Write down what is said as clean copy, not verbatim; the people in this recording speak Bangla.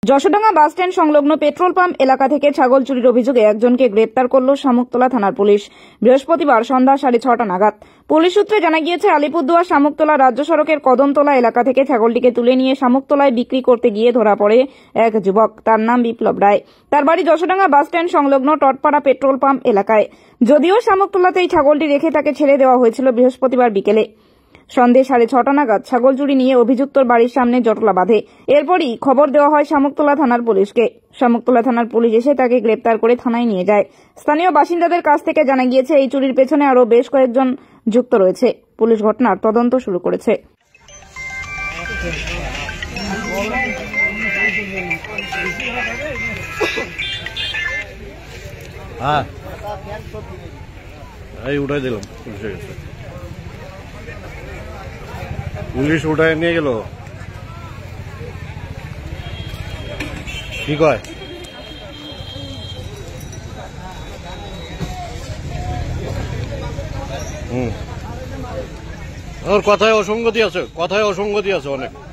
যশোডাঙ্গা বাসস্ট্যান্ড সংলগ্ন পেট্রোল পাম্প এলাকা থেকে ছাগল চুরির অভিযোগে একজনকে গ্রেপ্তার করল শামুকতলা থানার পুলিশ বৃহস্পতিবার সন্ধ্যা 6:30 নাগাদ। পুলিশ সূত্রে জানা গিয়েছে, আলিপুরদুয়ার শামুকতলা রাজ্য সড়কের কদমতলা এলাকা থেকে ছাগলটিকে তুলে নিয়ে শামুকতলায় বিক্রি করতে গিয়ে ধরা পড়ে এক যুবক। তার নাম বিপ্লব রায়। তার বাড়ি যশোডাঙ্গা বাসস্ট্যান্ড সংলগ্ন টটপাড়া পেট্রোল পাম্প এলাকায়। যদিও শামুকতলাতেই ছাগলটি রেখে তাকে ছেড়ে দেওয়া হয়েছিল বৃহস্পতিবার বিকেলে। সন্ধ্যে 6:30 নাগাদ ছাগল চুরি নিয়ে অভিযুক্তর বাড়ির সামনে জটলা বাঁধে। এরপরই খবর দেওয়া হয় শামুকতলা থানার পুলিশকে। শামুকতলা থানার পুলিশ এসে তাকে গ্রেপ্তার করে থানায় নিয়ে যায়। স্থানীয় বাসিন্দাদের কাছ থেকে জানা গিয়েছে, এই চুরির পেছনে আরও বেশ কয়েকজন যুক্ত রয়েছে। পুলিশ ঘটনার তদন্ত শুরু করেছে। উঠাই দিলাম, পুলিশ উঠায় নিয়ে গেল। কি কয়? ওর কথায় অসঙ্গতি আছে, অনেক।